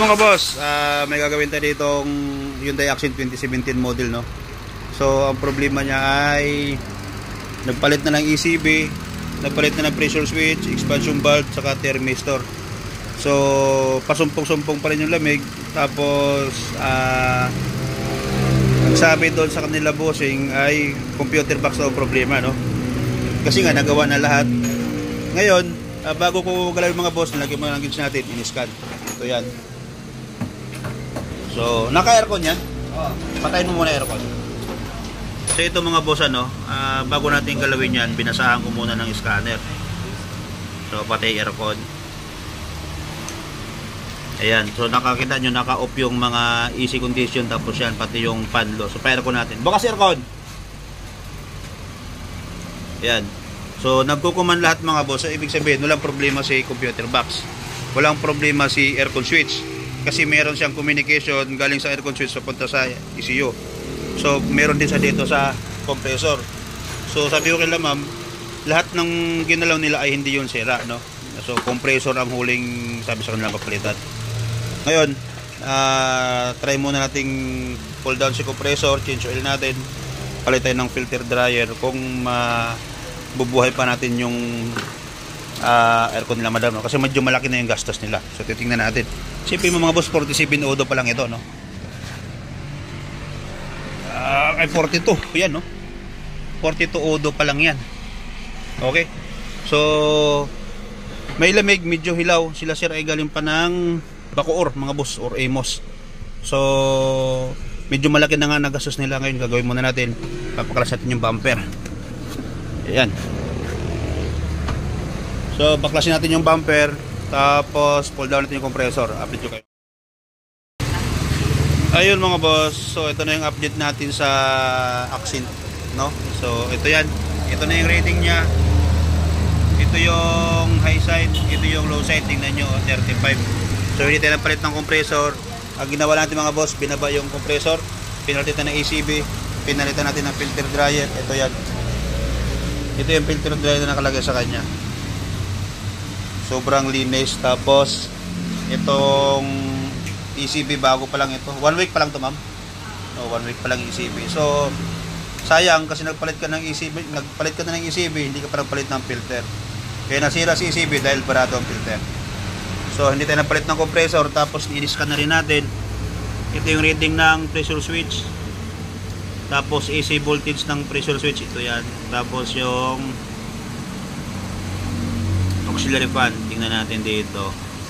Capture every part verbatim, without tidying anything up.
mga boss, uh, may gagawin tayo ditong Hyundai Accent twenty seventeen model, no? So ang problema niya ay nagpalit na ng E C B, nagpalit na ng pressure switch, expansion valve, saka thermistor. So pasumpong-sumpong pa rin yung lamig. Tapos uh, ang sabi doon sa kanila bossing ay computer box daw problema, no? Kasi nga nagawa na lahat. Ngayon, uh, bago ko galawin mga boss, nilagyan mo ng gauge natin, in-scan. Ito yan. So, naka-aircon yan. Patayin mo muna aircon. So, ito mga boss, ano, uh, bago natin galawin yan, binasahan ko muna ng scanner. So, patay aircon. Ayan. So, nakakita nyo, naka-off yung mga easy condition, tapos yan, pati yung fan low. So, pa-aircon natin. Bukas aircon! Ayan. So, nagkukuman lahat mga boss. So, ibig sabihin, walang problema si computer box. Walang problema si aircon switch. Kasi meron siyang communication galing sa aircon switch papunta sa E C U. So meron din sa dito sa compressor. So sabi ko kay ma'am, lahat ng ginalaw nila ay hindi yun sira, no? So compressor ang huling sabi sa kanila papalitan. Ngayon, uh, try muna nating pull down si compressor, change oil natin, palitan ng filter dryer kung mabubuhay pa natin yung uh, aircon nila madam, no? Kasi medyo malaki na yung gastos nila. So titingnan natin. Siyempre mga boss, forty-seven odo pa lang ito, no? Uh, ay forty-two, yan, no? forty-two odo pa lang yan. Okay? So may lamig, medyo hilaw. Sila sir ay galing pa ng Bacoor, mga boss, or Amos. So medyo malaki na nga nagastos nila ngayon. Gagawin muna natin, papakalas natin yung bumper. Ayan. So baklasin natin yung bumper, tapos pull down natin yung compressor. Update ko kayo. Ayun mga boss, so ito na yung update natin sa Accent, no? So ito yan, ito na yung rating niya. Ito yung high side, ito yung low side. Tingnan nyo, thirty-five. So hindi tayo napalit ng compressor. Ang ginawa natin mga boss, binaba yung compressor, pinalitan ng E C B, pinalitan natin ng filter dryer. Ito yan, ito yung filter dryer na nakalagay sa kanya. Sobrang linis. Tapos itong E C B bago pa lang ito. One week pa lang to ma'am. No, one week pa lang E C B. So sayang kasi nagpalit ka ng E C B, nagpalit ka na ng E C B, hindi ka pa nagpalit ng filter. Kaya nasira si E C B dahil barado ang filter. So hindi tayo nagpalit ng compressor. Tapos i-scan na rin natin. Ito yung reading ng pressure switch. Tapos A C voltage ng pressure switch, ito yan. Tapos yung auxiliary fan, tingnan natin dito.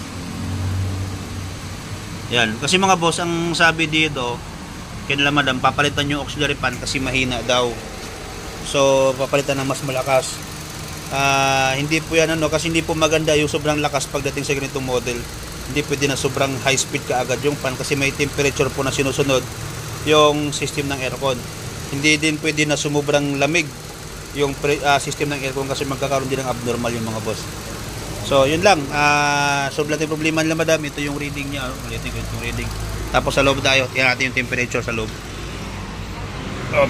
Yan, kasi mga boss, ang sabi dito kanila madam, papalitan yung auxiliary fan kasi mahina daw. So papalitan ng mas malakas. uh, Hindi po yan ano, kasi hindi po maganda yung sobrang lakas pagdating sa ganitong model. Hindi pwede na sobrang high speed kaagad yung fan, kasi may temperature po na sinusunod yung system ng aircon. Hindi din pwede na sumubrang lamig yung pre, uh, system ng aircon, kasi magkakaroon din ng abnormal yung mga boss. So yun lang, uh, so lahat yung problema nila madam. Ito yung reading niya, ulitin ko yung reading. Tapos sa loob tayo, tingnan natin yung temperature sa loob. Oh.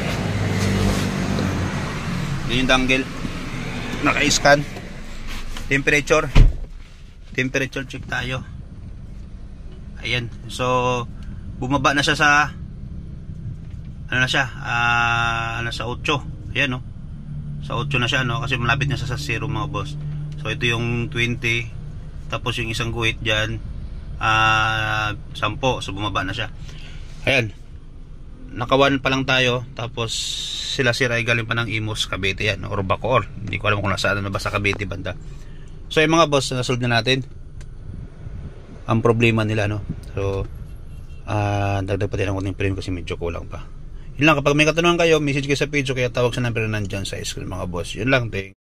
Yun yung dangle, naka-scan. Temperature, temperature check tayo. Ayan, so bumaba na siya sa ano na siya, uh, ano, sa eight. Ayan, no, sa eight na siya, no, kasi malapit na siya sa zero mga boss. So ito yung twenty, tapos yung isang guhit dyan, uh, ten. So bumaba na siya. Ayan, naka one pa lang tayo. Tapos sila sira ay galing pa ng Imus, Cavite yan, or Bacoor. Hindi ko alam kung nasaan na ba sa Cavite banda. So yung mga boss, nasolve na natin ang problema nila, no. So uh, dagdag pa din ang konting frame kasi medyo kulang pa. Yun lang, kapag may katanungan kayo, message kayo sa page, kaya tawag sa number na nandyan sa screen mga boss. Yun lang, thank